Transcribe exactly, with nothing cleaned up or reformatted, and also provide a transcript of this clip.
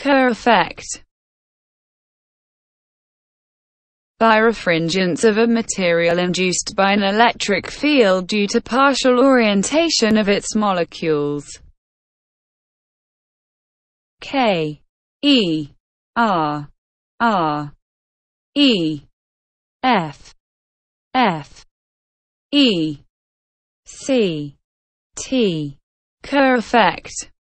Kerr effect. Birefringence of a material induced by an electric field due to partial orientation of its molecules. K E R R E F F E C T. Kerr effect.